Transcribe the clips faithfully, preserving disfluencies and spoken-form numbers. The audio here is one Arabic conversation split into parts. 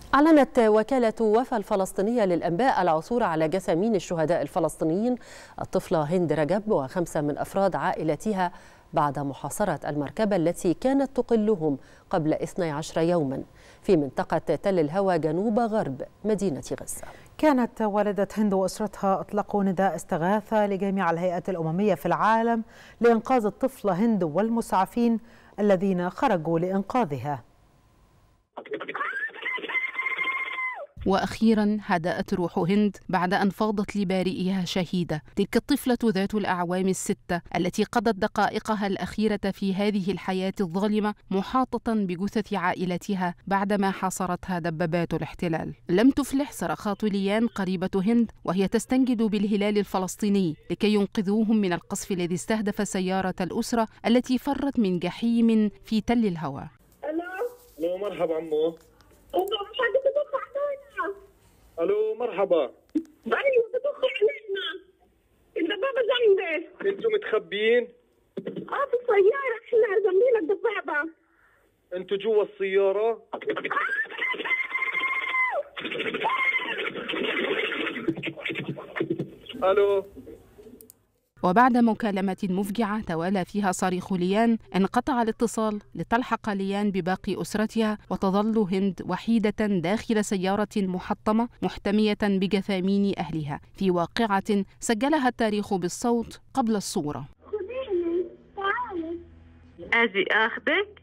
أعلنت وكالة وفا الفلسطينية للأنباء العثور على جثامين الشهداء الفلسطينيين الطفلة هند رجب وخمسة من أفراد عائلتها بعد محاصرة المركبة التي كانت تقلهم قبل اثني عشر يوما في منطقة تل الهوى جنوب غرب مدينة غزة. كانت والدة هند وأسرتها أطلقوا نداء استغاثة لجميع الهيئات الأممية في العالم لإنقاذ الطفلة هند والمسعفين الذين خرجوا لإنقاذها. وأخيرا هدأت روح هند بعد أن فاضت لبارئها شهيدة، تلك الطفلة ذات الأعوام الستة التي قضت دقائقها الأخيرة في هذه الحياة الظالمة محاطة بجثث عائلتها بعدما حاصرتها دبابات الاحتلال. لم تفلح صرخات ليان قريبة هند وهي تستنجد بالهلال الفلسطيني لكي ينقذوهم من القصف الذي استهدف سيارة الأسرة التي فرت من جحيم في تل الهوى. ألو ألو مرحبا عمو. الو مرحبا. ايوه بتدخل علينا الدبابه جنبي. انتوا متخبيين؟ اه في السياره احنا جنبينا الدبابه. انتوا جوا السياره؟ الو. وبعد مكالمة مفجعة توالى فيها صريخ ليان انقطع الاتصال لتلحق ليان بباقي أسرتها وتظل هند وحيدة داخل سيارة محطمة محتمية بجثامين أهلها في واقعة سجلها التاريخ بالصوت قبل الصورة. خذيني تعالي. أجي أخذك؟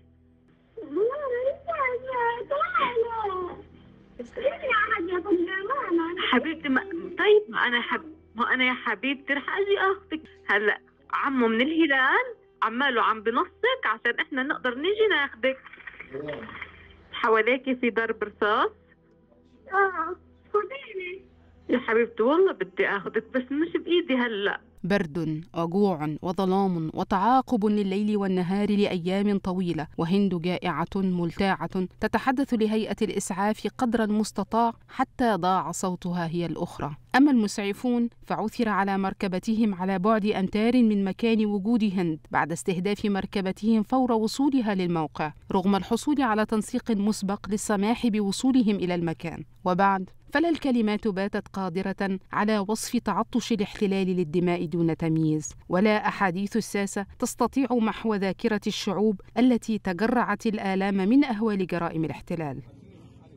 حبيبتي ما... طيب ما أنا حب ما أنا يا حبيبتي رح أجي أخذك. هلا عمو من الهلال عماله عم بنصك عشان إحنا نقدر نيجي ناخذك. حواليكي في ضرب رصاص؟ آه خذيني يا حبيبتي والله بدي أخذك بس مش بإيدي هلا. برد وجوع وظلام وتعاقب لليل والنهار لأيام طويلة، وهند جائعة ملتاعة تتحدث لهيئة الإسعاف قدر المستطاع حتى ضاع صوتها هي الأخرى. أما المسعفون فعثر على مركبتهم على بعد أمتار من مكان وجود هند بعد استهداف مركبتهم فور وصولها للموقع، رغم الحصول على تنسيق مسبق للسماح بوصولهم إلى المكان. وبعد فلا الكلمات باتت قادرة على وصف تعطش الاحتلال للدماء دون تمييز، ولا أحاديث الساسة تستطيع محو ذاكرة الشعوب التي تجرعت الآلام من أهوال جرائم الاحتلال.